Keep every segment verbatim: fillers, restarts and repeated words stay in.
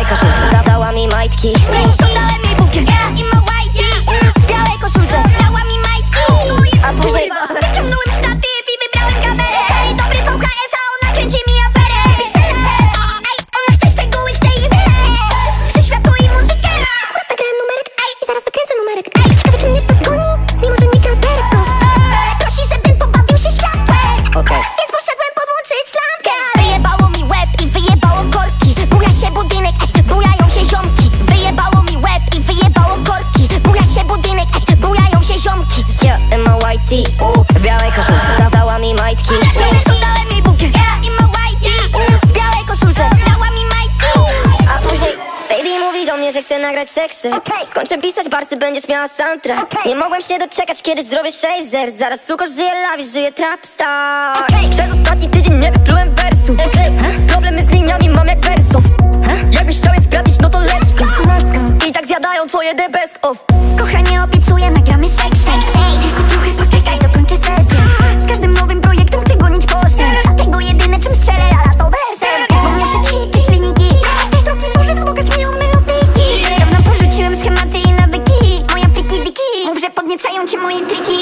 koszulce. Dała mi majtki, dałem jej bukiet, ja i ma whitey. W białej koszulce, dała mi majtki. A później wyciągnąłem statyw i wybrałem kamerę. Stary dobry V H S, a ona kręci mi aferę. Ej, ona chce szczegóły, chce ich wiele. Chce światło i muzykę. Akurat nagrałem numerek, ej, i zaraz dokręcę numerek. Ej, ciekawe czy mnie to goni, mimo że nie gram perko. Prosi, żebym pobawił się światłem, okay. Więc poszedłem podłączyć lampkę. Wyjebało mi łeb i wyjebało korki. Buja się budynek, ej, bujają się ziomki. Wyjebało mi łeb i wyjebało korki. Buja się budynek, ej, bujają się ziomki. Ja, Emma Whitey, w białej koszulce. Dała mi majtki, dałem jej bukiet, ja i ma whitey. W białej koszulce, dała mi majtki. A później baby mówi do mnie, że chce nagrać seksy. Skończę pisać barsy, będziesz miała soundtrack. Nie mogłem się doczekać, kiedy zrobię shazer. Zaraz suko żyje lawisz, żyje trapstar. Przez ostatni tydzień nie wyplułem wersu. Problemy z liniami mam jak wersów. Jakbyś chciał je sprawdzić, no to let's go. I tak zjadają twoje the best of. Kochanie, obiecuję, nagramy seks. Ej, tylko trochę poczekaj, dokończę sesję. Z każdym nowym projektem chcę gonić postęp. Dlatego jedyne czym strzelę lala to wersem. Bo muszę ćwiczyć linijki. Tej drogi może wzbogać mnie o melodyki. Dawno porzuciłem schematy i nawyki. Moja friki diki, mów, że podniecają cię moje triki.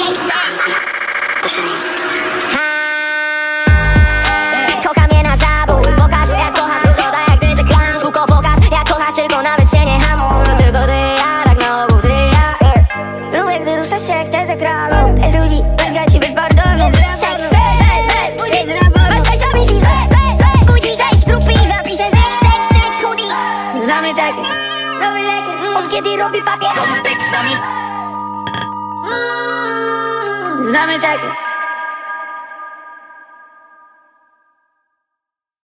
Kocha mnie na zabój. Pokaż jak kochasz, wygląda jak gdy klan. Suko, pokaż jak kochasz, tylko nawet się nie hamuj. Tylko ty, ja, tak na ogół ty, ja. Lubię, gdy rusza się jak te z ekranu. Bez ludzi, bez gaci, bez bardonu. Seks, seks, seks, później z raportu. Masz coś na myśli, złe, złe, złe. Budzi zejść z grupy i zapiszę seks, seks, seks, hoodie. Znamy takie, nowy leker. On kiedy robi papier, on tekst z nami. Znamy takie.